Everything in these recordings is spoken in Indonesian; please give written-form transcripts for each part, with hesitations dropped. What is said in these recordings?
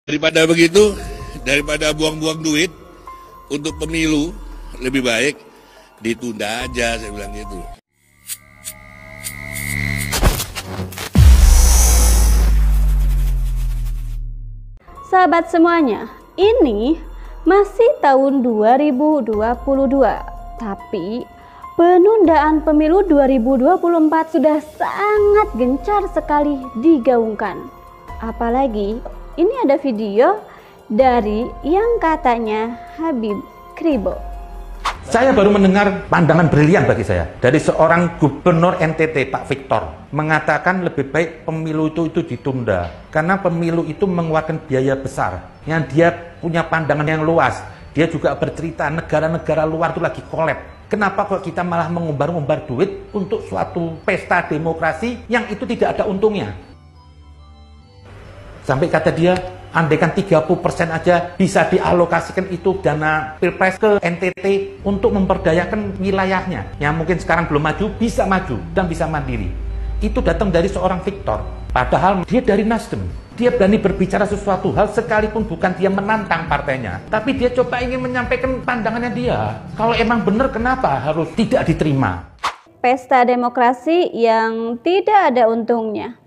Daripada begitu, daripada buang-buang duit untuk pemilu, lebih baik ditunda aja, saya bilang gitu. Sahabat semuanya, ini masih tahun 2022, tapi penundaan pemilu 2024 sudah sangat gencar sekali digaungkan. Apalagi ini ada video dari yang katanya Habib Kribo. Saya baru mendengar pandangan brilian bagi saya dari seorang gubernur NTT, Pak Victor, mengatakan lebih baik pemilu itu ditunda karena pemilu itu mengeluarkan biaya besar. Yang dia punya pandangan yang luas. Dia juga bercerita negara-negara luar itu lagi kolab. Kenapa kok kita malah mengumbar-umbar duit untuk suatu pesta demokrasi yang itu tidak ada untungnya? Sampai kata dia, andaikan 30% aja bisa dialokasikan itu dana pilpres ke NTT untuk memperdayakan wilayahnya. Yang mungkin sekarang belum maju, bisa maju dan bisa mandiri. Itu datang dari seorang Victor. Padahal dia dari Nasdem. Dia berani berbicara sesuatu hal sekalipun bukan dia menantang partainya. Tapi dia coba ingin menyampaikan pandangannya dia. Kalau emang benar, kenapa harus tidak diterima? Pesta demokrasi yang tidak ada untungnya.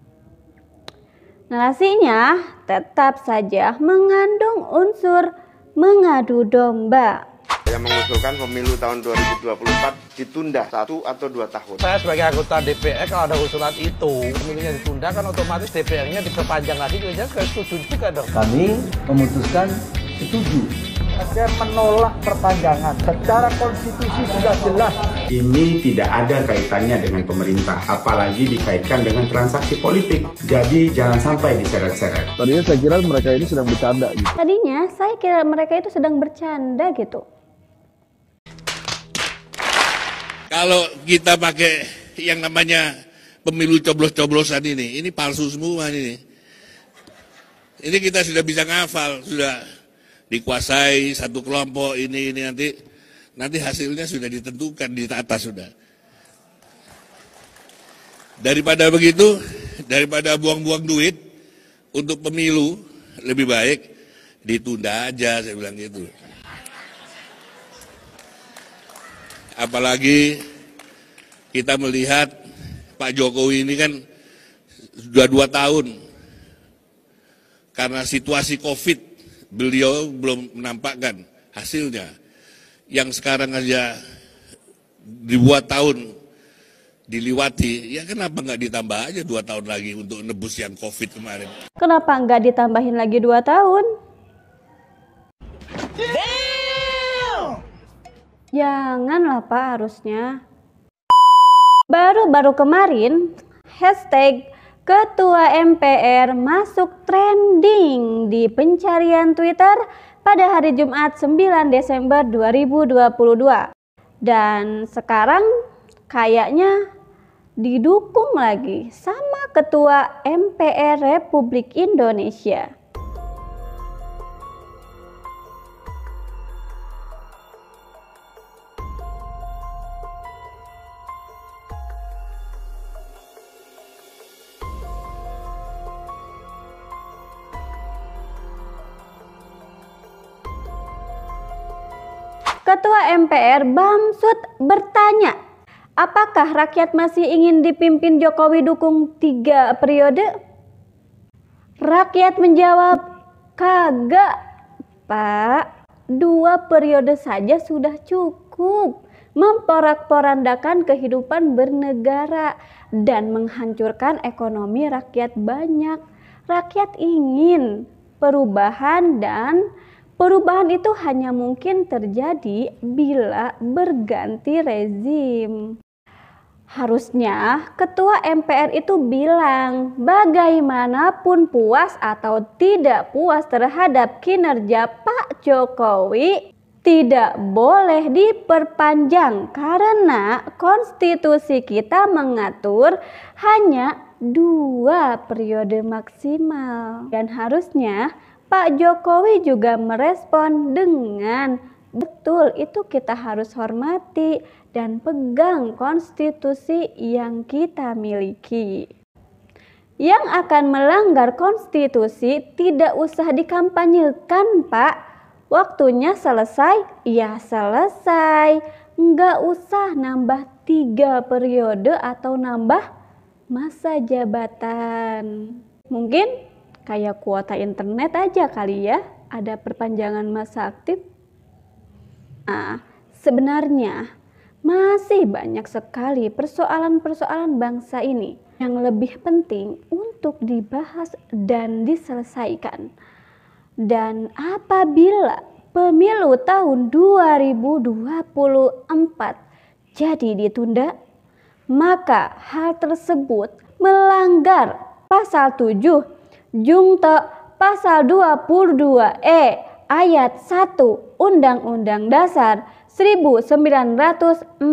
Narasinya tetap saja mengandung unsur mengadu domba. Saya mengusulkan pemilu tahun 2024 ditunda 1 atau 2 tahun. Saya sebagai anggota DPR, kalau ada usulan itu, pemilunya ditunda kan otomatis DPR-nya diperpanjang lagi, juga setuju juga dong. Kami memutuskan setuju. Saya menolak perpanjangan. Secara konstitusi sudah jelas. Ini tidak ada kaitannya dengan pemerintah, apalagi dikaitkan dengan transaksi politik. Jadi jangan sampai diseret-seret. Tadinya saya kira mereka ini sedang bercanda gitu. Tadinya saya kira mereka itu sedang bercanda gitu. Kalau kita pakai yang namanya pemilu coblos-coblosan ini palsu semua ini. Ini kita sudah bisa ngafal, sudah dikuasai satu kelompok ini nanti hasilnya sudah ditentukan di atas sudah. Daripada begitu, daripada buang-buang duit untuk pemilu, lebih baik ditunda aja, saya bilang gitu. Apalagi kita melihat Pak Jokowi ini kan sudah 2 tahun karena situasi COVID. Beliau belum menampakkan hasilnya. Yang sekarang aja dibuat tahun diliwati, ya kenapa nggak ditambah aja 2 tahun lagi untuk nebus yang COVID kemarin? Kenapa nggak ditambahin lagi 2 tahun? Janganlah Pak, harusnya. Baru-baru kemarin, hashtag Ketua MPR masuk trending di pencarian Twitter pada hari Jumat 9 Desember 2022. Dan sekarang kayaknya didukung lagi sama Ketua MPR Republik Indonesia. Ketua MPR Bamsud bertanya, apakah rakyat masih ingin dipimpin Jokowi dukung 3 periode? Rakyat menjawab, kagak Pak, 2 periode saja sudah cukup memporak-porandakan kehidupan bernegara dan menghancurkan ekonomi rakyat banyak. Rakyat ingin perubahan dan perubahan itu hanya mungkin terjadi bila berganti rezim. Harusnya Ketua MPR itu bilang bagaimanapun puas atau tidak puas terhadap kinerja Pak Jokowi tidak boleh diperpanjang karena konstitusi kita mengatur hanya 2 periode maksimal. Dan harusnya Pak Jokowi juga merespon dengan betul, itu kita harus hormati dan pegang konstitusi yang kita miliki. yang akan melanggar konstitusi tidak usah dikampanyekan, Pak. Waktunya selesai, ya selesai. Nggak usah nambah 3 periode atau nambah masa jabatan. Mungkin kayak kuota internet aja kali ya, ada perpanjangan masa aktif. Nah, sebenarnya masih banyak sekali persoalan-persoalan bangsa ini yang lebih penting untuk dibahas dan diselesaikan. Dan apabila pemilu tahun 2024 jadi ditunda, maka hal tersebut melanggar pasal 7 Junto pasal 22E ayat 1 Undang-Undang Dasar 1945.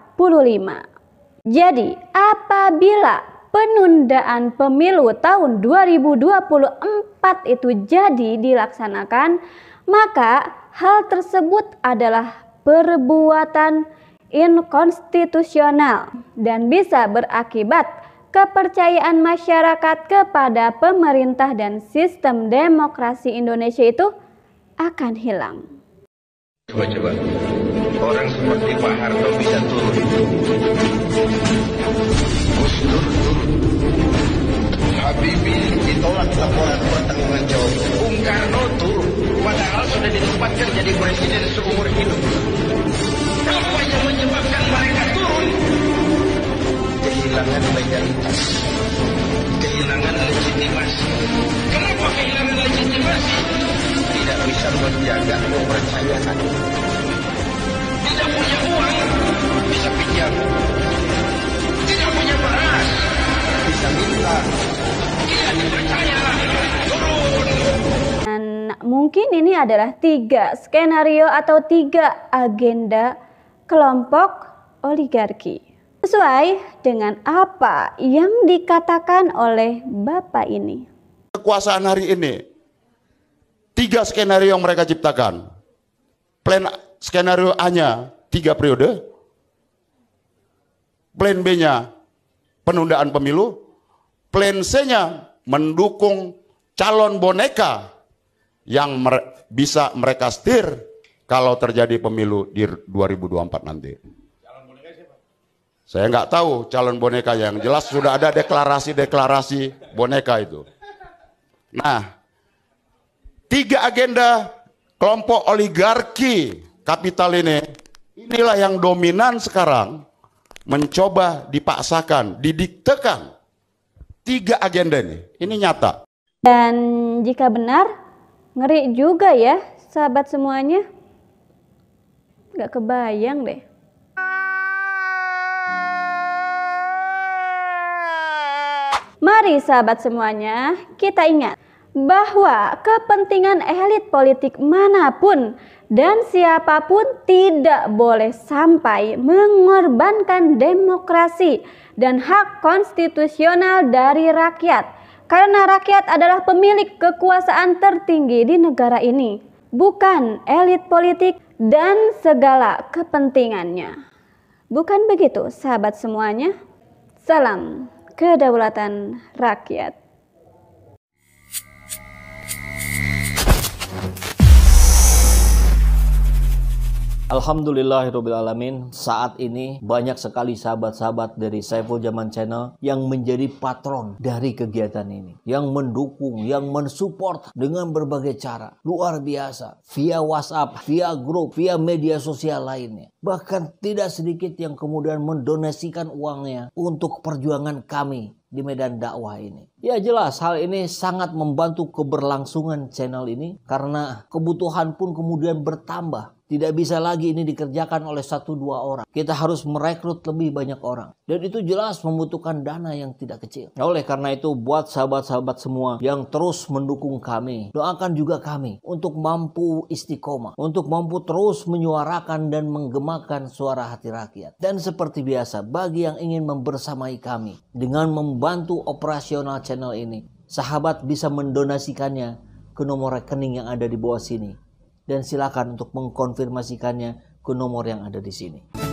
Jadi, apabila penundaan pemilu tahun 2024 itu jadi dilaksanakan, maka hal tersebut adalah perbuatan inkonstitusional dan bisa berakibat kepercayaan masyarakat kepada pemerintah dan sistem demokrasi Indonesia itu akan hilang. Coba, orang seperti Pak Harto bisa turun. Gus Dur turun. Habibie ditolak laporan pertanggungan jawab. Bung Karno turun. Padahal sudah ditempatkan jadi presiden seumur hidup. Apa yang menyebabkan mereka turun? Kehilangan legalitas, kehilangan legitimasi. Kenapa kehilangan legitimasi? Tidak bisa menjaga kepercayaan. Tidak punya uang, bisa pinjam. Tidak punya beras, bisa minta. Tidak dipercaya, turun. Dan mungkin ini adalah 3 skenario atau 3 agenda kelompok oligarki. Sesuai dengan apa yang dikatakan oleh Bapak ini. Kekuasaan hari ini, 3 skenario yang mereka ciptakan. Plan skenario A-nya 3 periode. Plan B-nya penundaan pemilu. Plan C-nya mendukung calon boneka yang bisa mereka setir kalau terjadi pemilu di 2024 nanti. Saya nggak tahu calon boneka, yang jelas sudah ada deklarasi boneka itu. Nah, 3 agenda kelompok oligarki kapital ini, inilah yang dominan sekarang, mencoba dipaksakan, didiktekan. 3 agenda ini nyata. Dan jika benar, ngeri juga ya sahabat semuanya. Nggak kebayang deh. Mari sahabat semuanya, kita ingat bahwa kepentingan elit politik manapun dan siapapun tidak boleh sampai mengorbankan demokrasi dan hak konstitusional dari rakyat. Karena rakyat adalah pemilik kekuasaan tertinggi di negara ini, bukan elit politik dan segala kepentingannya. Bukan begitu sahabat semuanya? Salam kedaulatan rakyat. Alhamdulillahirrabbilalamin, saat ini banyak sekali sahabat-sahabat dari Saiful Zaman Channel yang menjadi patron dari kegiatan ini, yang mendukung, yang mensupport dengan berbagai cara. Luar biasa, via WhatsApp, via grup, via media sosial lainnya. Bahkan tidak sedikit yang kemudian mendonasikan uangnya untuk perjuangan kami di medan dakwah ini. Ya jelas hal ini sangat membantu keberlangsungan channel ini, karena kebutuhan pun kemudian bertambah. Tidak bisa lagi ini dikerjakan oleh 1-2 orang. Kita harus merekrut lebih banyak orang. Dan itu jelas membutuhkan dana yang tidak kecil. Oleh karena itu, buat sahabat-sahabat semua yang terus mendukung kami, doakan juga kami untuk mampu istiqomah, untuk mampu terus menyuarakan dan menggemakan suara hati rakyat. Dan seperti biasa, bagi yang ingin membersamai kami dengan membantu operasional channel ini, sahabat bisa mendonasikannya ke nomor rekening yang ada di bawah sini. Dan silakan untuk mengkonfirmasikannya ke nomor yang ada di sini.